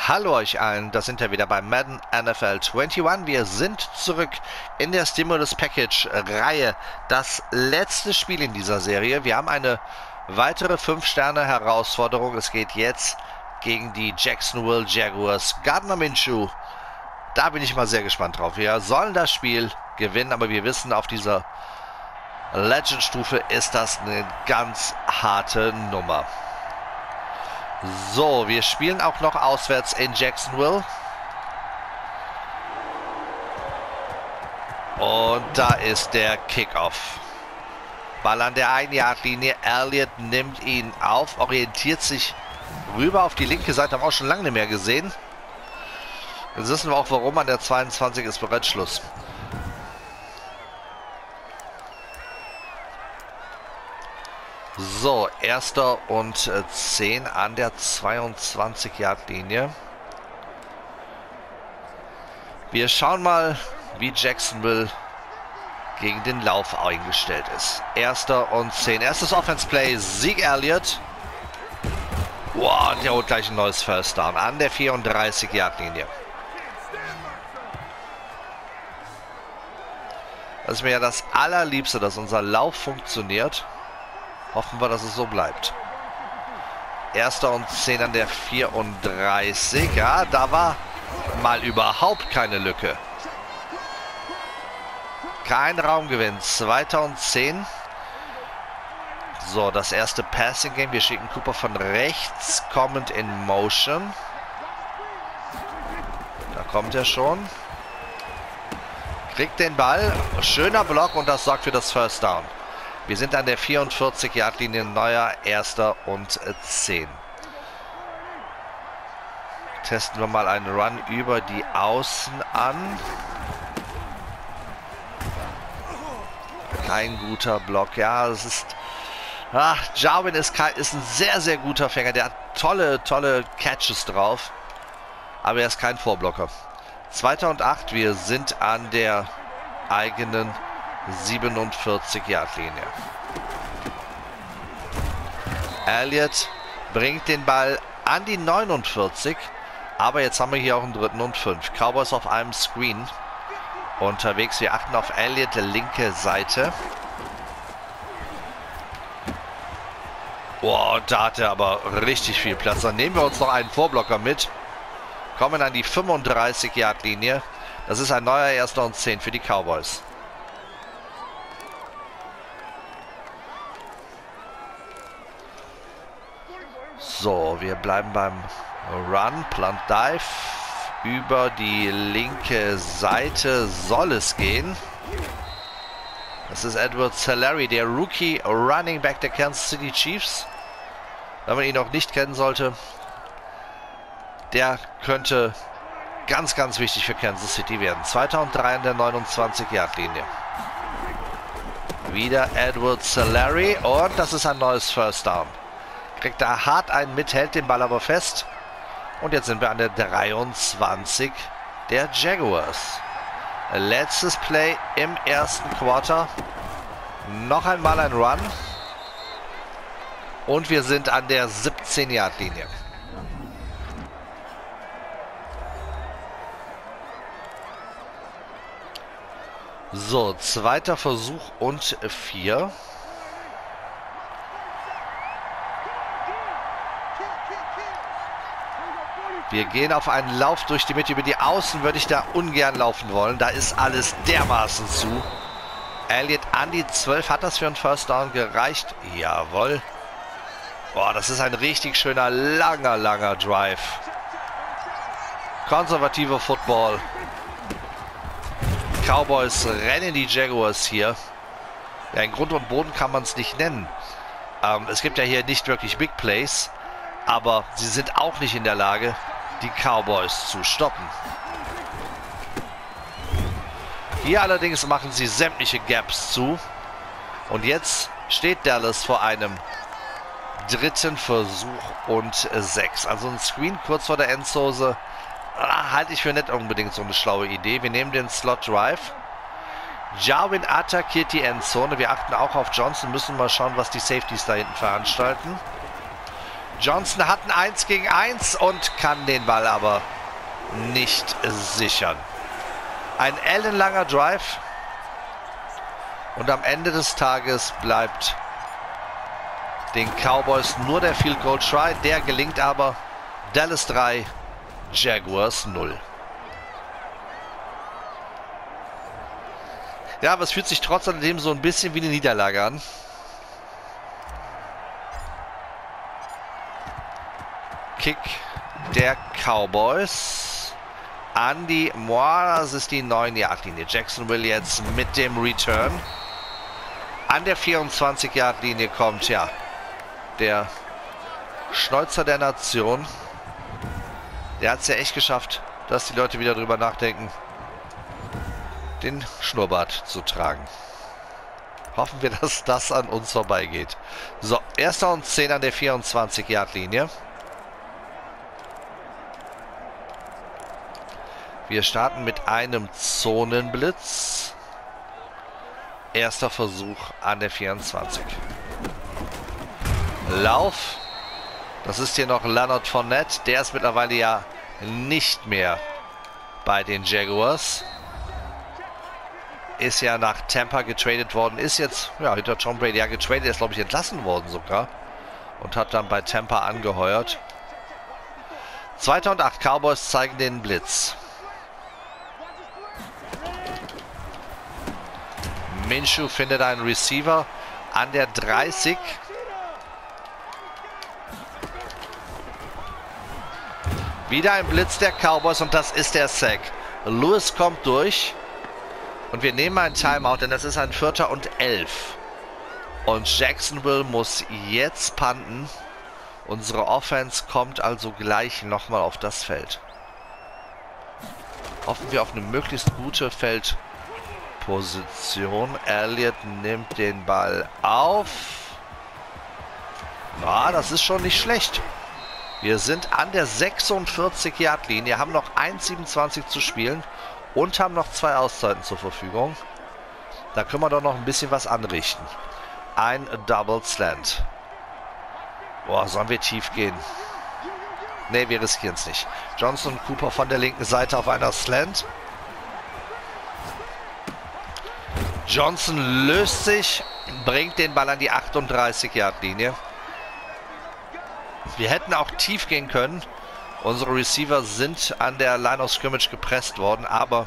Hallo euch allen, da sind wir wieder bei Madden NFL 21. Wir sind zurück in der Stimulus Package Reihe. Das letzte Spiel in dieser Serie. Wir haben eine weitere 5-Sterne-Herausforderung. Es geht jetzt gegen die Jacksonville Jaguars. Gardner Minshew, da bin ich mal sehr gespannt drauf. Wir sollen das Spiel gewinnen, aber wir wissen, auf dieser Legend-Stufe ist das eine ganz harte Nummer. So, wir spielen auch noch auswärts in Jacksonville. Und da ist der Kickoff. Ball an der 1-Yard-Linie. Elliott nimmt ihn auf, orientiert sich rüber auf die linke Seite. Haben wir auch schon lange nicht mehr gesehen. Jetzt wissen wir auch, warum. An der 22 ist bereits Schluss. So, 1. und 10 an der 22-Yard-Linie. Wir schauen mal, wie Jacksonville gegen den Lauf eingestellt ist. 1. und 10. Erstes Offense-Play, Zeke Elliott. Wow, und der holt gleich ein neues First Down an der 34-Yard-Linie. Das ist mir ja das Allerliebste, dass unser Lauf funktioniert. Hoffen wir, dass es so bleibt. 1. und 10 an der 34. Ja, da war mal überhaupt keine Lücke. Kein Raumgewinn. 2. und 10. So, das erste Passing Game. Wir schicken Cooper von rechts kommend in Motion. Da kommt er schon. Kriegt den Ball. Schöner Block und das sorgt für das First Down. Wir sind an der 44-Yard-Linie, neuer 1. und 10. Testen wir mal einen Run über die Außen an. Kein guter Block. Ja, es ist... Jarwin ist ein sehr, sehr guter Fänger. Der hat tolle Catches drauf. Aber er ist kein Vorblocker. 2. und 8. Wir sind an der eigenen 47-Yard-Linie. Elliott bringt den Ball an die 49. Aber jetzt haben wir hier auch einen 3. und 5. Cowboys auf einem Screen unterwegs. Wir achten auf Elliott, linke Seite. Boah, da hat er aber richtig viel Platz. Dann nehmen wir uns noch einen Vorblocker mit. Kommen an die 35-Yard-Linie. Das ist ein neuer 1. und 10 für die Cowboys. So, wir bleiben beim Run, Plant Dive. Über die linke Seite soll es gehen. Das ist Edward Salary, der Rookie Running Back der Kansas City Chiefs. Wenn man ihn noch nicht kennen sollte, der könnte ganz, ganz wichtig für Kansas City werden. 2. und 3 an der 29-Yard-Linie. Wieder Edward Salary und das ist ein neues First Down. Kriegt da hart einen mit, hält den Ball aber fest. Und jetzt sind wir an der 23 der Jaguars. Letztes Play im ersten Quarter. Noch einmal ein Run. Und wir sind an der 17-Yard-Linie. So, 2. Versuch und 4. Wir gehen auf einen Lauf durch die Mitte. Über die Außen würde ich da ungern laufen wollen. Da ist alles dermaßen zu. Elliott an die 12. Hat das für einen First Down gereicht? Jawohl. Boah, das ist ein richtig schöner, langer Drive. Konservativer Football. Cowboys rennen die Jaguars hier. Ja, in Grund und Boden kann man es nicht nennen. Es gibt ja hier nicht wirklich Big Plays. Aber sie sind auch nicht in der Lage, die Cowboys zu stoppen. Hier allerdings machen sie sämtliche Gaps zu. Und jetzt steht Dallas vor einem 3. Versuch und 6. Also ein Screen kurz vor der Endzone. Halte ich für nicht unbedingt so eine schlaue Idee. Wir nehmen den Slot Drive. Jarwin attackiert die Endzone. Wir achten auch auf Johnson. Müssen mal schauen, was die Safeties da hinten veranstalten. Johnson hat ein 1 gegen 1 und kann den Ball aber nicht sichern. Ein ellenlanger Drive. Und am Ende des Tages bleibt den Cowboys nur der Field Goal Try. Der gelingt aber. Dallas 3, Jaguars 0. Ja, aber es fühlt sich trotz alledem so ein bisschen wie eine Niederlage an. Kick der Cowboys an die das ist die 9-Yard-Linie. Jacksonville jetzt mit dem Return. An der 24-Yard-Linie kommt ja der Schnäuzer der Nation. Der hat es ja echt geschafft, dass die Leute wieder drüber nachdenken, den Schnurrbart zu tragen. Hoffen wir, dass das an uns vorbeigeht. So, 1. und 10 an der 24-Yard-Linie. Wir starten mit einem Zonenblitz. Erster Versuch an der 24. Lauf. Das ist hier noch Leonard Fournette. Der ist mittlerweile ja nicht mehr bei den Jaguars. Ist ja nach Tampa getradet worden. Ist jetzt ja hinter Tom Brady ja getradet. Ist, glaube ich, entlassen worden sogar. Und hat dann bei Tampa angeheuert. 2. und 8. Cowboys zeigen den Blitz. Minshew findet einen Receiver an der 30. Wieder ein Blitz der Cowboys und das ist der Sack. Lewis kommt durch und wir nehmen ein Timeout, denn das ist ein 4. und 11. Und Jacksonville muss jetzt punten. Unsere Offense kommt also gleich nochmal auf das Feld. Hoffen wir auf eine möglichst gute Feldposition. Elliott nimmt den Ball auf. Na, das ist schon nicht schlecht. Wir sind an der 46-Yard-Linie, haben noch 1,27 zu spielen und haben noch 2 Auszeiten zur Verfügung. Da können wir doch noch ein bisschen was anrichten. Ein Double Slant. Boah, sollen wir tief gehen? Ne, wir riskieren es nicht. Johnson und Cooper von der linken Seite auf einer Slant. Johnson löst sich, bringt den Ball an die 38-Yard-Linie. Wir hätten auch tief gehen können. Unsere Receiver sind an der Line of Scrimmage gepresst worden, aber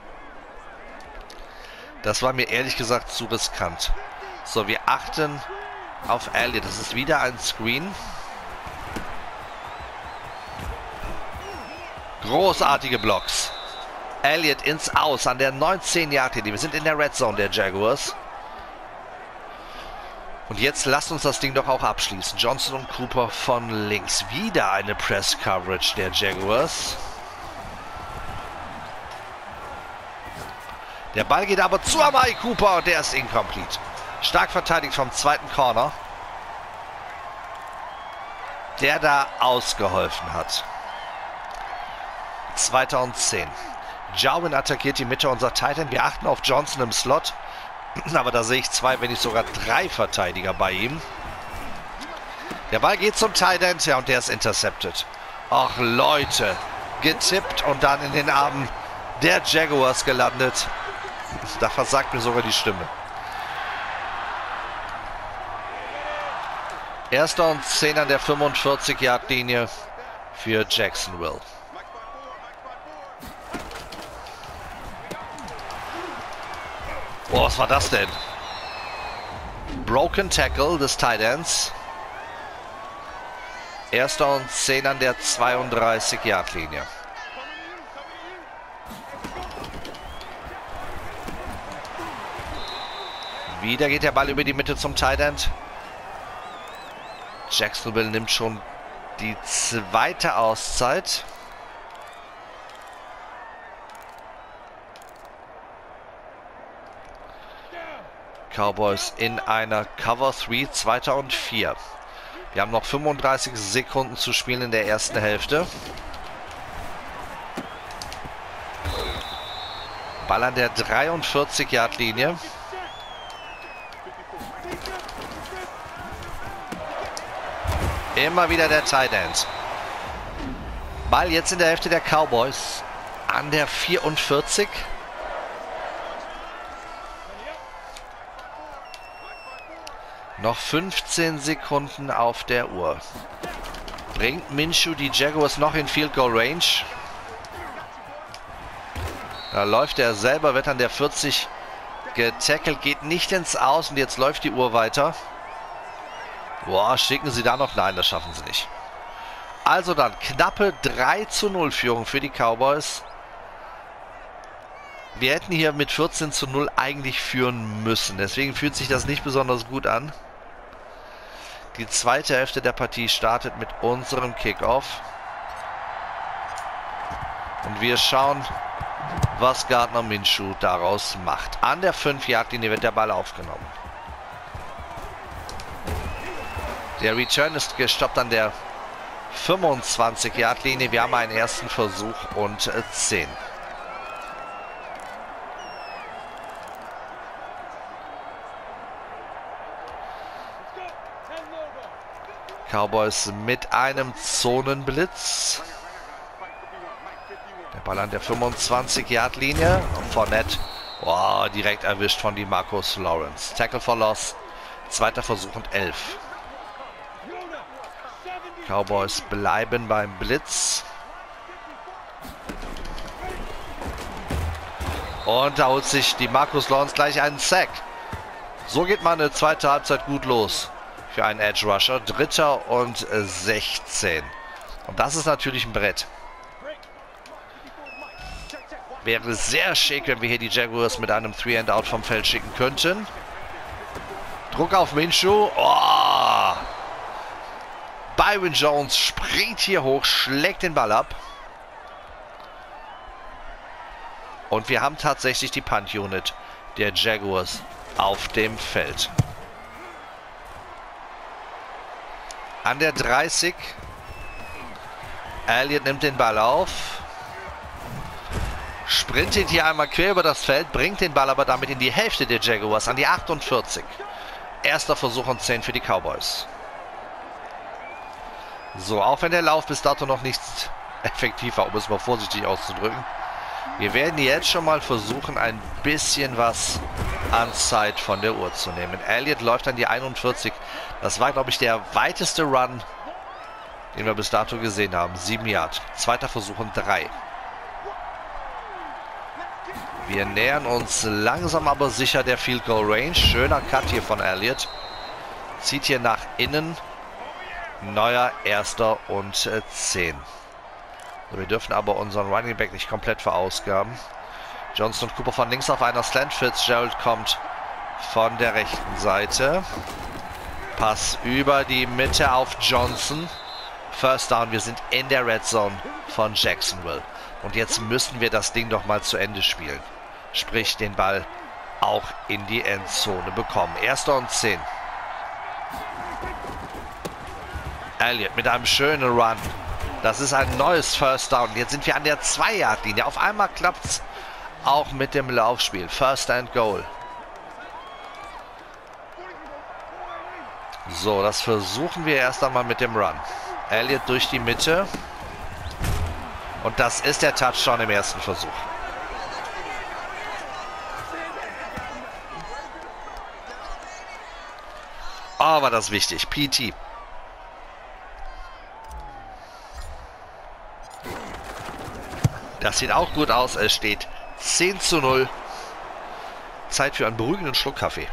das war mir ehrlich gesagt zu riskant. So, wir achten auf Elliott. Das ist wieder ein Screen. Großartige Blocks. Elliott ins Aus an der 19-Yard-Linie. Wir sind in der Red Zone der Jaguars. Und jetzt lasst uns das Ding doch auch abschließen. Johnson und Cooper von links. Wieder eine Press-Coverage der Jaguars. Der Ball geht aber zu Amari Cooper und der ist incomplete. Stark verteidigt vom zweiten Corner, der da ausgeholfen hat. 2. und 10. Jarwin attackiert die Mitte, unser Tight End. Wir achten auf Johnson im Slot. Aber da sehe ich 2, wenn nicht sogar 3 Verteidiger bei ihm. Der Ball geht zum Tight End, ja, und der ist intercepted. Ach Leute, getippt und dann in den Armen der Jaguars gelandet. Da versagt mir sogar die Stimme. 1. und 10 an der 45-Yard-Linie für Jacksonville. Boah, was war das denn? Broken Tackle des Tight Ends. 1. und 10 an der 32-Yard-Linie. Wieder geht der Ball über die Mitte zum Tight End. Jacksonville nimmt schon die 2. Auszeit. Cowboys in einer Cover 3, 2. und 4. Wir haben noch 35 Sekunden zu spielen in der ersten Hälfte. Ball an der 43-Yard-Linie. Immer wieder der Tight End. Ball jetzt in der Hälfte der Cowboys an der 44. Noch 15 Sekunden auf der Uhr. Bringt Minshew die Jaguars noch in Field Goal Range? Da läuft er selber, wird an der 40 getackelt, geht nicht ins Aus und jetzt läuft die Uhr weiter. Boah, schicken sie da noch? Nein, das schaffen sie nicht. Also dann knappe 3:0 Führung für die Cowboys. Wir hätten hier mit 14:0 eigentlich führen müssen. Deswegen fühlt sich das nicht besonders gut an. Die zweite Hälfte der Partie startet mit unserem Kickoff. Und wir schauen, was Gardner Minshew daraus macht. An der 5-Yard-Linie wird der Ball aufgenommen. Der Return ist gestoppt an der 25-Yard-Linie. Wir haben einen ersten Versuch und 10. Cowboys mit einem Zonenblitz. Der Ball an der 25-Yard-Linie. Fournette, oh, direkt erwischt von DeMarcus Lawrence. Tackle for Loss. Zweiter Versuch und 11. Cowboys bleiben beim Blitz. Und da holt sich DeMarcus Lawrence gleich einen Sack. So geht man eine zweite Halbzeit gut los für einen Edge Rusher. 3. und 16. Und das ist natürlich ein Brett. Wäre sehr schick, wenn wir hier die Jaguars mit einem 3-and-Out vom Feld schicken könnten. Druck auf Minshew. Oh! Byron Jones springt hier hoch, schlägt den Ball ab. Und wir haben tatsächlich die Punt-Unit der Jaguars auf dem Feld. An der 30. Elliott nimmt den Ball auf. Sprintet hier einmal quer über das Feld, bringt den Ball aber damit in die Hälfte der Jaguars, an die 48. Erster Versuch und 10 für die Cowboys. So, auch wenn der Lauf bis dato noch nicht effektiv war, um es mal vorsichtig auszudrücken. Wir werden jetzt schon mal versuchen, ein bisschen was an Zeit von der Uhr zu nehmen. Elliott läuft an die 41. Das war, glaube ich, der weiteste Run, den wir bis dato gesehen haben. 7 Yard. Zweiter Versuch und 3. Wir nähern uns langsam aber sicher der Field Goal Range. Schöner Cut hier von Elliott. Zieht hier nach innen. Neuer erster und 10. So, wir dürfen aber unseren Running Back nicht komplett verausgaben. Johnson und Cooper von links auf einer Slant. Fitzgerald kommt von der rechten Seite. Pass über die Mitte auf Johnson. First Down, wir sind in der Red Zone von Jacksonville. Und jetzt müssen wir das Ding doch mal zu Ende spielen. Sprich, den Ball auch in die Endzone bekommen. Erster und 10. Elliott mit einem schönen Run. Das ist ein neues First Down. Jetzt sind wir an der 2-Yard-Linie. Auf einmal klappt es auch mit dem Laufspiel. First and Goal. So, das versuchen wir erst einmal mit dem Run. Elliott durch die Mitte. Und das ist der Touchdown im ersten Versuch. Oh, war das wichtig. PT. Das sieht auch gut aus. Es steht 10:0. Zeit für einen beruhigenden Schluck Kaffee.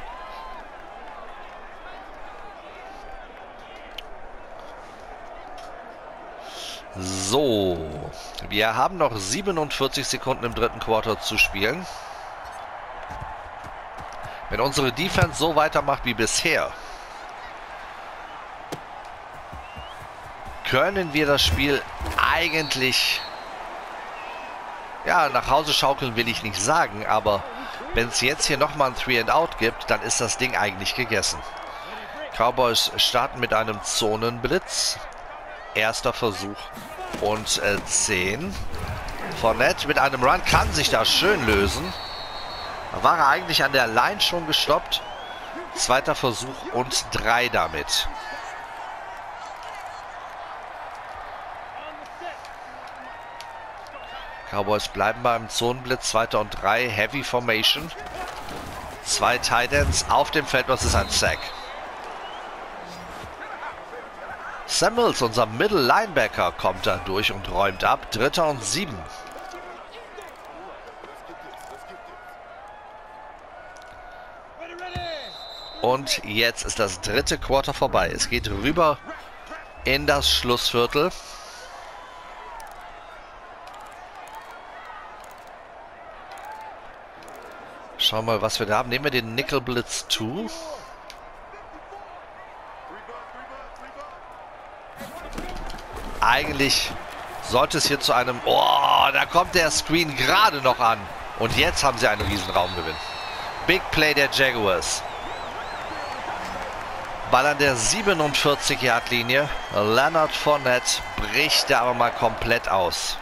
So. Wir haben noch 47 Sekunden im dritten Quarter zu spielen. Wenn unsere Defense so weitermacht wie bisher, können wir das Spiel eigentlich, ja, nach Hause schaukeln will ich nicht sagen, aber wenn es jetzt hier nochmal ein 3-and-Out gibt, dann ist das Ding eigentlich gegessen. Cowboys starten mit einem Zonenblitz. Erster Versuch und 10. Fournette mit einem Run kann sich da schön lösen. Da war er eigentlich an der Line schon gestoppt. Zweiter Versuch und 3 damit. Cowboys bleiben beim Zonenblitz. 2. und 3. Heavy Formation. 2 Tight Ends auf dem Feld. Was ist ein Sack? Samuels, unser Middle Linebacker, kommt da durch und räumt ab. 3. und 7. Und jetzt ist das 3. Quarter vorbei. Es geht rüber in das Schlussviertel. Schauen wir mal, was wir da haben. Nehmen wir den Nickel Blitz 2. Eigentlich sollte es hier zu einem... Oh, da kommt der Screen gerade noch an. Und jetzt haben sie einen riesen Raumgewinn. Big Play der Jaguars. Ball an der 47-Yard-Linie. Leonard Fournette bricht da aber mal komplett aus.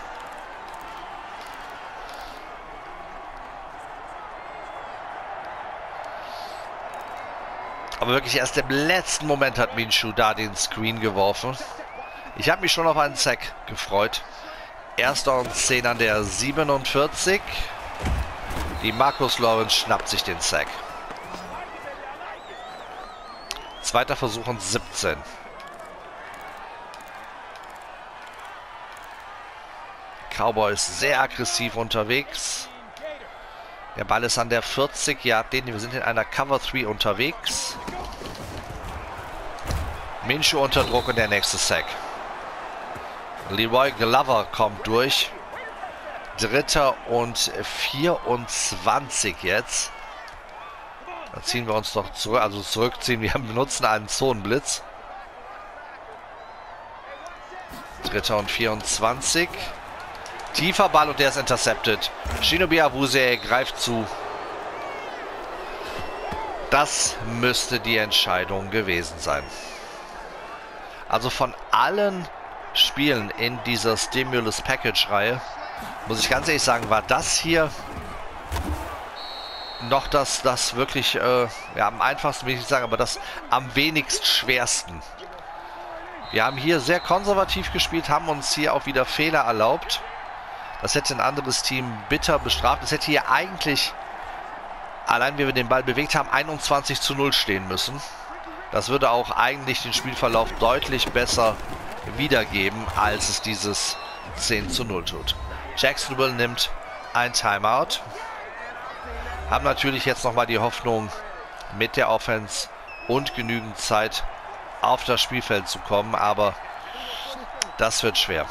Aber wirklich erst im letzten Moment hat Minshew da den Screen geworfen. Ich habe mich schon auf einen Sack gefreut. 1. und 10 an der 47. Die Marcus Lawrence schnappt sich den Sack. 2. Versuch und 17. Cowboys sehr aggressiv unterwegs. Der Ball ist an der 40-Yard-Linie. Wir sind in einer Cover 3 unterwegs. Minshew unter Druck und der nächste Sack. Leroy Glover kommt durch. 3. und 24 jetzt. Da ziehen wir uns doch zurück, also zurückziehen. Wir benutzen einen Zonenblitz. 3. und 24. Tiefer Ball und der ist intercepted. Shinobi Awuzie greift zu. Das müsste die Entscheidung gewesen sein. Also von allen Spielen in dieser Stimulus Package Reihe, muss ich ganz ehrlich sagen, war das hier noch das wirklich, ja, am einfachsten will ich nicht sagen, aber das am wenigst schwersten. Wir haben hier sehr konservativ gespielt, haben uns hier auch wieder Fehler erlaubt. Das hätte ein anderes Team bitter bestraft. Es hätte hier eigentlich, allein wie wir den Ball bewegt haben, 21:0 stehen müssen. Das würde auch eigentlich den Spielverlauf deutlich besser wiedergeben, als es dieses 10:0 tut. Jacksonville nimmt ein Timeout. Haben natürlich jetzt nochmal die Hoffnung, mit der Offense und genügend Zeit auf das Spielfeld zu kommen, aber das wird schwer.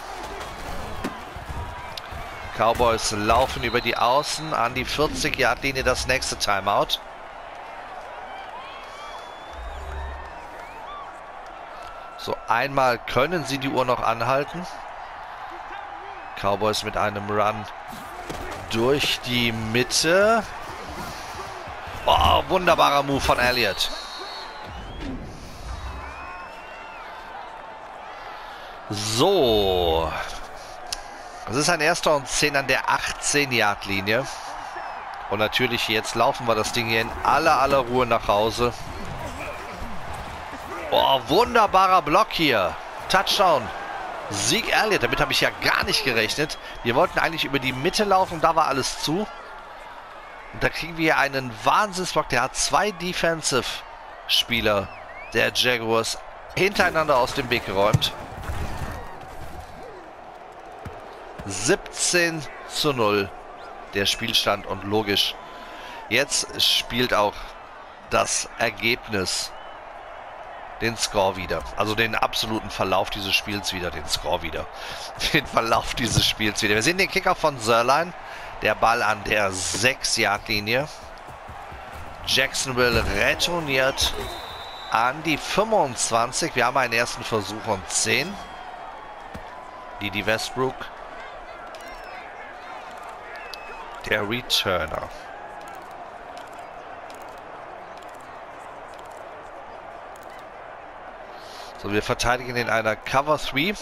Cowboys laufen über die Außen an die 40-Yard-Linie, das nächste Timeout. So, einmal können sie die Uhr noch anhalten. Cowboys mit einem Run durch die Mitte. Oh, wunderbarer Move von Elliott. So. Das ist ein 1. und 10 an der 18-Yard-Linie. Und natürlich jetzt laufen wir das Ding hier in aller Ruhe nach Hause. Oh, wunderbarer Block hier. Touchdown. Zeke Elliott, damit habe ich ja gar nicht gerechnet. Wir wollten eigentlich über die Mitte laufen, da war alles zu. Und da kriegen wir einen Wahnsinnsblock. Der hat 2 Defensive-Spieler der Jaguars hintereinander aus dem Weg geräumt. 17:0 der Spielstand und logisch. Jetzt spielt auch das Ergebnis den Score wieder. Also den absoluten Verlauf dieses Spiels wieder. Den Score wieder. Den Verlauf dieses Spiels wieder. Wir sehen den Kicker von Zuerlein. Der Ball an der 6-Yard-Linie. Jacksonville retourniert an die 25. Wir haben einen ersten Versuch und 10. Didi Westbrook. Der Returner. So, wir verteidigen in einer Cover 3.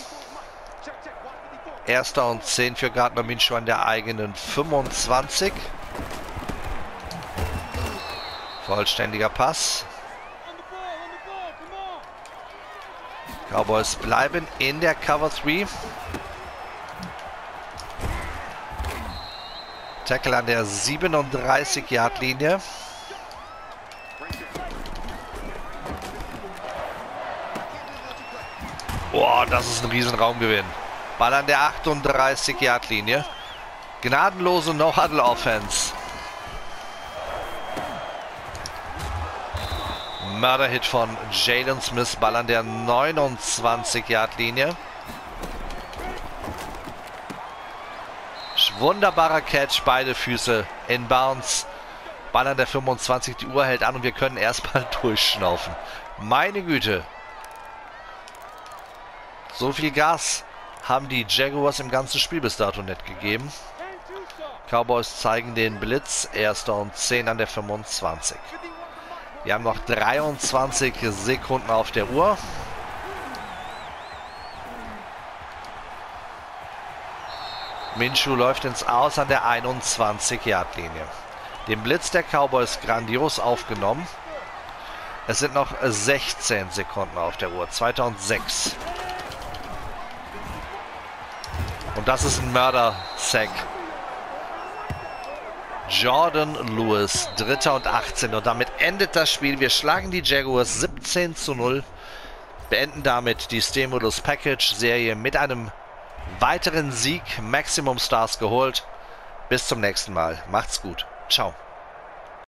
1. und 10 für Gardner Minshew an der eigenen 25. Vollständiger Pass. Cowboys bleiben in der Cover 3. Tackle an der 37-Yard-Linie. Boah, das ist ein Riesenraumgewinn. Ball an der 38-Yard-Linie. Gnadenlose No-Huddle-Offense. Mörderhit von Jaden Smith. Ball an der 29-Yard-Linie. Wunderbarer Catch, beide Füße in Bounce. Ball an der 25, die Uhr hält an und wir können erstmal durchschnaufen. Meine Güte. So viel Gas haben die Jaguars im ganzen Spiel bis dato nicht gegeben. Cowboys zeigen den Blitz. 1. und 10 an der 25. Wir haben noch 23 Sekunden auf der Uhr. Minshew läuft ins Aus an der 21-Yard-Linie. Den Blitz der Cowboys grandios aufgenommen. Es sind noch 16 Sekunden auf der Uhr. 2006. Und das ist ein Mörder-Sack. Jordan Lewis, 3. und 18. Und damit endet das Spiel. Wir schlagen die Jaguars 17:0. Beenden damit die Stimulus Package Serie mit einem weiteren Sieg. Maximum Stars geholt. Bis zum nächsten Mal. Macht's gut. Ciao.